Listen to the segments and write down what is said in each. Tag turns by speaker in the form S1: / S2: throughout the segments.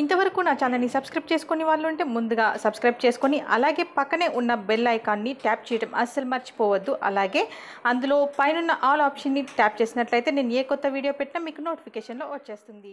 S1: ఇంతవరకు నా ఛానల్ని సబ్స్క్రైబ్ చేసుకుని వాళ్ళు ఉంటే ముందుగా సబ్స్క్రైబ్ చేసుకొని అలాగే పక్కనే ఉన్న బెల్ ఐకాన్ని ట్యాప్ చేయడం అస్సలు మర్చిపోవద్దు. అలాగే అందులో పైన ఆల్ ఆప్షన్ని ట్యాప్ చేసినట్లయితే నేను ఏ కొత్త వీడియో పెట్టినా మీకు నోటిఫికేషన్లో వచ్చేస్తుంది.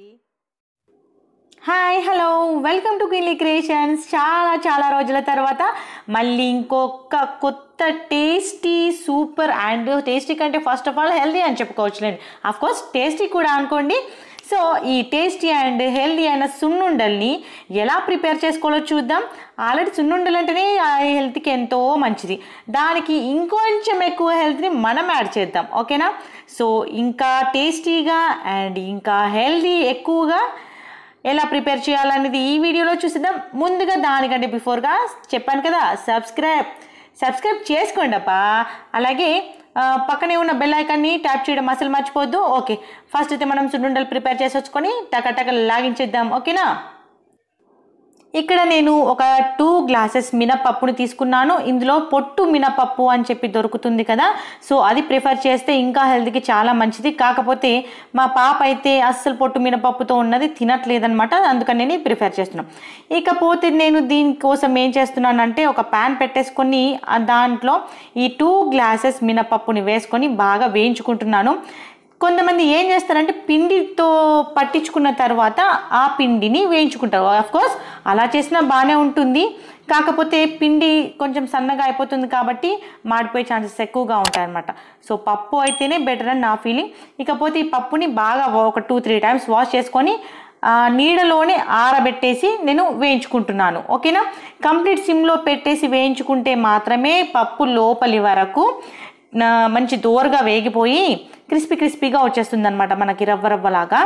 S1: Hi, hello, welcome to queenly creations. చాలా రోజుల తర్వాత మళ్ళీ ఇంకొక కొత్త టేస్టీ సూపర్ అండ్ టేస్టీ కంటే ఫస్ట్ ఆఫ్ ఆల్ హెల్దీ అని చెప్పుకోవచ్చులేండి. ఆఫ్కోర్స్ టేస్టీ కూడా అనుకోండి. సో ఈ టేస్టీ అండ్ హెల్దీ అయిన సున్నుండల్ని ఎలా ప్రిపేర్ చేసుకోవాలో చూద్దాం. ఆల్రెడీ సున్నుండలు అంటేనే హెల్త్కి ఎంతో మంచిది, దానికి ఇంకొంచెం ఎక్కువ హెల్త్ని మనం యాడ్ చేద్దాం. ఓకేనా? సో ఇంకా టేస్టీగా అండ్ ఇంకా హెల్దీ ఎక్కువగా ఎలా ప్రిపేర్ చేయాలనేది ఈ వీడియోలో చూసిద్దాం. ముందుగా దానికంటే బిఫోర్గా చెప్పాను కదా, సబ్స్క్రైబ్ చేసుకోండి అప్పా. అలాగే పక్కనే ఉన్న బెల్ ఐకాన్ని ట్యాప్ చేయడం అసలు మర్చిపోవద్దు. ఓకే, ఫస్ట్ అయితే మనం సున్నుండలు ప్రిపేర్ చేసి వచ్చుకొని టక లాగించేద్దాం. ఓకేనా? ఇక్కడ నేను ఒక 2 గ్లాసెస్ మినపప్పుని తీసుకున్నాను. ఇందులో పొట్టు మినపప్పు అని చెప్పి దొరుకుతుంది కదా, సో అది ప్రిఫర్ చేస్తే ఇంకా హెల్త్కి చాలా మంచిది. కాకపోతే మా పాప అయితే అస్సలు పొట్టు మినపప్పుతో ఉన్నది తినట్లేదనమాట, అందుకని నేను ప్రిఫర్ చేస్తున్నాను. ఇకపోతే నేను దీనికోసం ఏం చేస్తున్నానంటే ఒక ప్యాన్ పెట్టేసుకొని దాంట్లో ఈ 2 గ్లాసెస్ మినపప్పుని వేసుకొని బాగా వేయించుకుంటున్నాను. కొంతమంది ఏం చేస్తారంటే పిండితో పట్టించుకున్న తర్వాత ఆ పిండిని వేయించుకుంటారు. ఆఫ్కోర్స్ అలా చేసినా బాగానే ఉంటుంది, కాకపోతే పిండి కొంచెం సన్నగా అయిపోతుంది కాబట్టి మాడిపోయే ఛాన్సెస్ ఎక్కువగా ఉంటాయన్నమాట. సో పప్పు అయితేనే బెటర్ అని నా ఫీలింగ్. ఇకపోతే ఈ పప్పుని బాగా ఒక 2-3 టైమ్స్ వాష్ చేసుకొని నీడలోనే ఆరబెట్టేసి నేను వేయించుకుంటున్నాను. ఓకేనా? కంప్లీట్ సిమ్లో పెట్టేసి వేయించుకుంటే మాత్రమే పప్పు లోపలి వరకు మంచి దోరగా వేగిపోయి క్రిస్పీగా వచ్చేస్తుంది అనమాట మనకి రవ్వలాగా.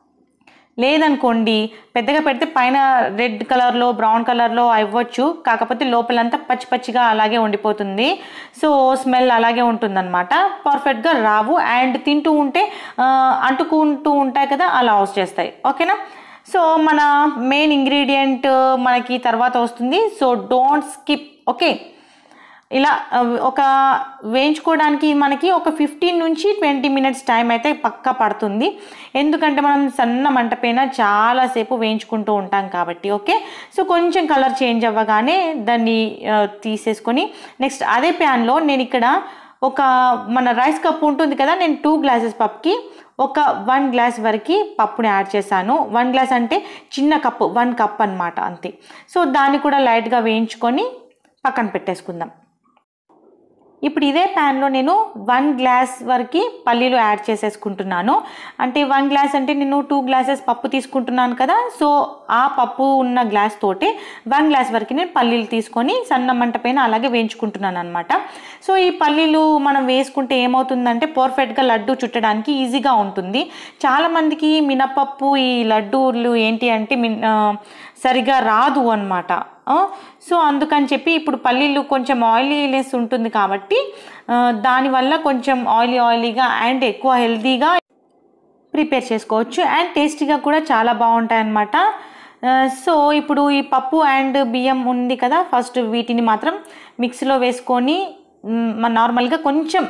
S1: లేదనుకోండి పెద్దగా పెడితే పైన రెడ్ కలర్లో బ్రౌన్ కలర్లో అవ్వచ్చు, కాకపోతే లోపలంతా పచ్చిగా అలాగే ఉండిపోతుంది. సో స్మెల్ అలాగే ఉంటుందన్నమాట, పర్ఫెక్ట్గా రావు. అండ్ తింటూ ఉంటే అంటుకుంటూ ఉంటాయి కదా, అలా వచ్చేస్తాయి. ఓకేనా? సో మన మెయిన్ ఇంగ్రీడియంట్ మనకి తర్వాత వస్తుంది, సో డోంట్ స్కిప్. ఓకే, ఇలా ఒక వేయించుకోవడానికి మనకి ఒక 15 నుంచి 20 మినిట్స్ టైం అయితే పక్కా పడుతుంది, ఎందుకంటే మనం సన్న మంట పైన చాలాసేపు వేయించుకుంటూ ఉంటాం కాబట్టి. ఓకే, సో కొంచెం కలర్ చేంజ్ అవ్వగానే దాన్ని తీసేసుకొని నెక్స్ట్ అదే ప్యాన్లో నేను ఇక్కడ ఒక మన రైస్ కప్ ఉంటుంది కదా, నేను 2 గ్లాసెస్ పప్పుకి ఒక 1 గ్లాస్ వరకు పప్పుని యాడ్ చేశాను. 1 గ్లాస్ అంటే చిన్న కప్పు, 1 కప్ అనమాట, అంతే. సో దాన్ని కూడా లైట్గా వేయించుకొని పక్కన పెట్టేసుకుందాం. ఇప్పుడు ఇదే ప్యాన్లో నేను 1 గ్లాస్ వరకు పల్లీలు యాడ్ చేసేసుకుంటున్నాను. అంటే 1 గ్లాస్ అంటే నేను 2 గ్లాసెస్ పప్పు తీసుకుంటున్నాను కదా, సో ఆ పప్పు ఉన్న గ్లాస్ తోటే 1 గ్లాస్ వరకు నేను పల్లీలు తీసుకొని సన్న మంట పైన అలాగే వేయించుకుంటున్నాను అనమాట. సో ఈ పల్లీలు మనం వేసుకుంటే ఏమవుతుందంటే పర్ఫెక్ట్గా లడ్డు చుట్టడానికి ఈజీగా ఉంటుంది. చాలామందికి మినపప్పు ఈ లడ్డూలు ఏంటి అంటే సరిగా రాదు అనమాట. సో అందుకని చెప్పి ఇప్పుడు పల్లీలు కొంచెం ఆయిలీనెస్ ఉంటుంది కాబట్టి దానివల్ల కొంచెం ఆయిలీగా అండ్ ఎక్కువ హెల్తీగా ప్రిపేర్ చేసుకోవచ్చు అండ్ టేస్టీగా కూడా చాలా బాగుంటాయి అన్నమాట. సో ఇప్పుడు ఈ పప్పు అండ్ బియ్యం ఉంది కదా, ఫస్ట్ వీటిని మాత్రం మిక్సీలో వేసుకొని నార్మల్గా కొంచెం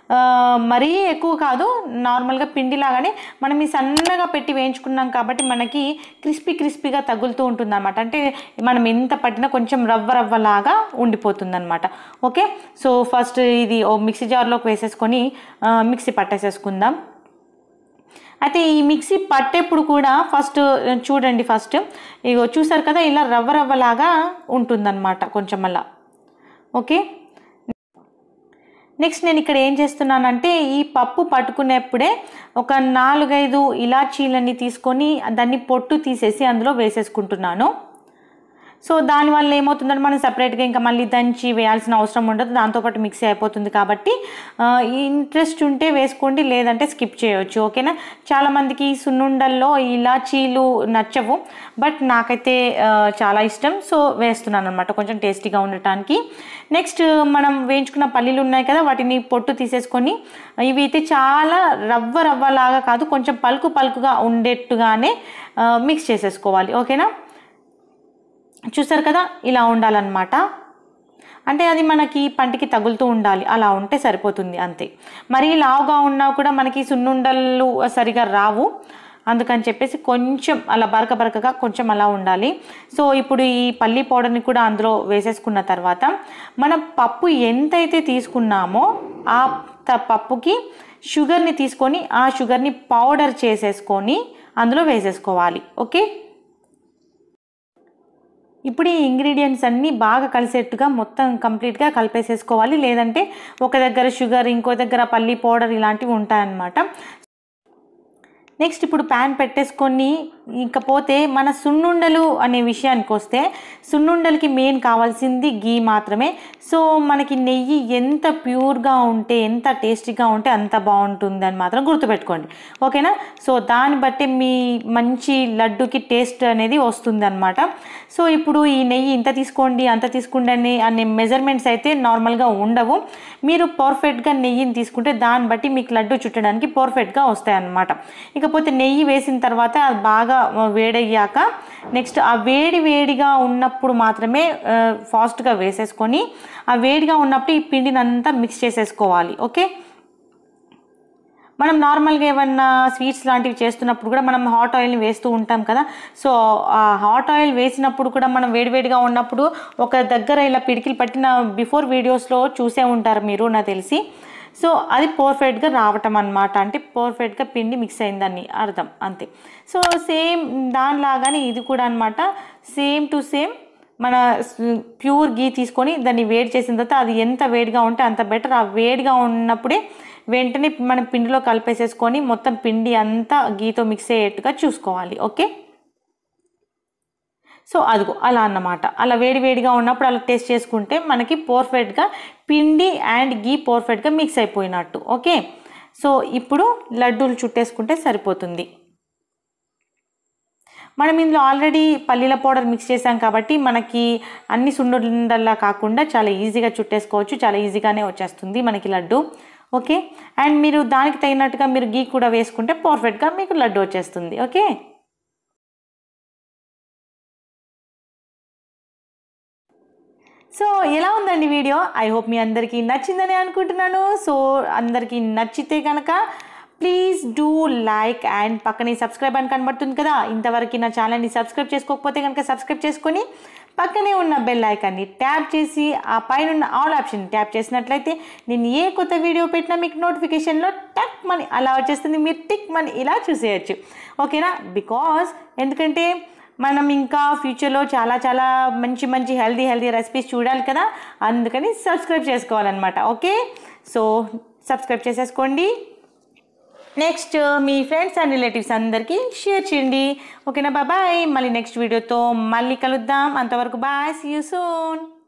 S1: మరీ ఎక్కువ కాదు, నార్మల్గా పిండిలాగానే మనం ఈ సన్నగా పెట్టి వేయించుకున్నాం కాబట్టి మనకి క్రిస్పీగా తగులుతూ ఉంటుంది అనమాట. అంటే మనం ఎంత పట్టినా కొంచెం రవ్వలాగా ఉండిపోతుంది అనమాట. ఓకే, సో ఫస్ట్ ఇది మిక్సీ జార్లోకి వేసేసుకొని మిక్సీ పట్టేసేసుకుందాం. అయితే ఈ మిక్సీ పట్టేప్పుడు కూడా ఫస్ట్ చూడండి, ఫస్ట్ ఇగో చూసారు కదా, ఇలా రవ్వలాగా ఉంటుందన్నమాట కొంచెం అలా. ఓకే, నెక్స్ట్ నేను ఇక్కడ ఏం చేస్తున్నానంటే ఈ పప్పు పట్టుకునేప్పుడే ఒక 4-5 ఇలాచీలని తీసుకొని దాన్ని పొట్టు తీసేసి అందులో వేసేసుకుంటున్నాను. సో దానివల్ల ఏమవుతుందంటే మనం సపరేట్గా ఇంకా మళ్ళీ దంచి వేయాల్సిన అవసరం ఉండదు, దాంతోపాటు మిక్సీ అయిపోతుంది కాబట్టి ఇంట్రెస్ట్ ఉంటే వేసుకోండి, లేదంటే స్కిప్ చేయవచ్చు. ఓకేనా? చాలామందికి సున్నుండల్లో ఇలాచీలు నచ్చవు, బట్ నాకైతే చాలా ఇష్టం, సో వేస్తున్నాను అనమాట కొంచెం టేస్టీగా ఉండటానికి. నెక్స్ట్ మనం వేయించుకున్న పల్లీలు ఉన్నాయి కదా, వాటిని పొట్టు తీసేసుకొని ఇవి అయితే చాలా రవ్వలాగా కాదు, కొంచెం పలుకుగా ఉండేట్టుగానే మిక్స్ చేసేసుకోవాలి. ఓకేనా? చూసారు కదా, ఇలా ఉండాలన్నమాట. అంటే అది మనకి పంటికి తగులుతూ ఉండాలి, అలా ఉంటే సరిపోతుంది అంతే. మరీ లావుగా ఉన్నా కూడా మనకి సున్నుండలు సరిగా రావు. అందుకని చెప్పేసి కొంచెం అలా బరకగా కొంచెం అలా ఉండాలి. సో ఇప్పుడు ఈ పల్లి పౌడర్ని కూడా అందులో వేసేసుకున్న తర్వాత మనం పప్పు ఎంతైతే తీసుకున్నామో ఆ పప్పుకి షుగర్ని తీసుకొని ఆ షుగర్ని పౌడర్ చేసేసుకొని అందులో వేసేసుకోవాలి. ఓకే, ఇప్పుడు ఈ ఇంగ్రీడియంట్స్ అన్నీ బాగా కలిసేట్టుగా మొత్తం కంప్లీట్గా కలిపేసేసుకోవాలి. లేదంటే ఒక దగ్గర షుగర్, ఇంకో దగ్గర పల్లి పౌడర్ ఇలాంటివి ఉంటాయన్నమాట. నెక్స్ట్ ఇప్పుడు ప్యాన్ పెట్టేసుకొని ఇకపోతే మన సున్నుండలు అనే విషయానికి వస్తే సున్నుండలకి మెయిన్ కావాల్సింది గీ మాత్రమే. సో మనకి నెయ్యి ఎంత ప్యూర్గా ఉంటే, ఎంత టేస్టీగా ఉంటే అంత బాగుంటుంది అని మాత్రం గుర్తుపెట్టుకోండి. ఓకేనా? సో దాన్ని బట్టి మీ మంచి లడ్డుకి టేస్ట్ అనేది వస్తుంది అనమాట. సో ఇప్పుడు ఈ నెయ్యి ఇంత తీసుకోండి, అంత తీసుకోండి అనే మెజర్మెంట్స్ అయితే నార్మల్గా ఉండవు. మీరు పర్ఫెక్ట్గా నెయ్యిని తీసుకుంటే దాన్ని బట్టి మీకు లడ్డు చుట్టడానికి పర్ఫెక్ట్గా వస్తాయి అన్నమాట. ఇకపోతే నెయ్యి వేసిన తర్వాత అది బాగా వేడయ్యాక నెక్స్ట్ ఆ వేడిగా ఉన్నప్పుడు మాత్రమే ఫాస్ట్గా వేసేసుకొని ఆ వేడిగా ఉన్నప్పుడు ఈ పిండిని అంతా మిక్స్ చేసేసుకోవాలి. ఓకే, మనం నార్మల్గా ఏమన్నా స్వీట్స్ లాంటివి చేస్తున్నప్పుడు కూడా మనం హాట్ ఆయిల్ని వేస్తూ ఉంటాం కదా. సో ఆ హాట్ ఆయిల్ వేసినప్పుడు కూడా మనం వేడిగా ఉన్నప్పుడు ఒక దగ్గర ఇలా పిడికిలు పట్టిన బిఫోర్ వీడియోస్లో చూసే ఉంటారు మీరు నాకు తెలిసి. సో అది పర్ఫెక్ట్గా రావటం అన్నమాట, అంటే పర్ఫెక్ట్గా పిండి మిక్స్ అయిందని అర్థం, అంతే. సో సేమ్ దానిలాగానే ఇది కూడా అనమాట, సేమ్ టు సేమ్ మన ప్యూర్ గీ తీసుకొని దాన్ని వేడి చేసిన తర్వాత అది ఎంత వేడిగా ఉంటే అంత బెటర్. ఆ వేడిగా ఉన్నప్పుడే వెంటనే మనం పిండిలో కలిపేసేసుకొని మొత్తం పిండి అంతా గీతో మిక్స్ అయ్యేట్టుగా చూసుకోవాలి. ఓకే, సో అదిగో అలా అన్నమాట. అలా వేడిగా ఉన్నప్పుడు అలా టేస్ట్ చేసుకుంటే మనకి పర్ఫెక్ట్గా పిండి అండ్ గీ పర్ఫెక్ట్గా మిక్స్ అయిపోయినట్టు. ఓకే, సో ఇప్పుడు లడ్డూలు చుట్టేసుకుంటే సరిపోతుంది. మనం ఇందులో ఆల్రెడీ పల్లీల పౌడర్ మిక్స్ చేసాం కాబట్టి మనకి అన్ని సున్నుండల్లా కాకుండా చాలా ఈజీగా చుట్టేసుకోవచ్చు, చాలా ఈజీగానే వచ్చేస్తుంది మనకి లడ్డు. ఓకే, అండ్ మీరు దానికి తగినట్టుగా మీరు గీ కూడా వేసుకుంటే పర్ఫెక్ట్గా మీకు లడ్డు వచ్చేస్తుంది. ఓకే, సో ఎలా ఉందండి వీడియో? ఐ హోప్ మీ అందరికీ నచ్చిందని అనుకుంటున్నాను. సో అందరికీ నచ్చితే కనుక ప్లీజ్ డూ లైక్ అండ్ పక్కనే సబ్స్క్రైబ్ అని కనబడుతుంది కదా, ఇంతవరకు నా ఛానల్ని సబ్స్క్రైబ్ చేసుకోకపోతే కనుక సబ్స్క్రైబ్ చేసుకొని పక్కనే ఉన్న బెల్ ఐకాన్ని ట్యాప్ చేసి ఆ పైన ఉన్న ఆల్ ఆప్షన్ ట్యాప్ చేసినట్లయితే నేను ఏ కొత్త వీడియో పెట్టినా మీకు నోటిఫికేషన్లో టక్ మని అలా వచ్చేస్తుంది, మీరు టిక్ మని ఇలా చూసేయచ్చు. ఓకేనా? బికాజ్ ఎందుకంటే మనం ఇంకా ఫ్యూచర్లో చాలా మంచి హెల్దీ రెసిపీస్ చూడాలి కదా, అందుకని సబ్స్క్రైబ్ చేసుకోవాలన్నమాట. ఓకే, సో సబ్స్క్రైబ్ చేసేసుకోండి. నెక్స్ట్ మీ ఫ్రెండ్స్ అండ్ రిలేటివ్స్ అందరికీ షేర్ చేయండి. ఓకేనా? బాయ్. మళ్ళీ నెక్స్ట్ వీడియోతో మళ్ళీ కలుద్దాం. అంతవరకు బాయ్, సీ యూ సూన్.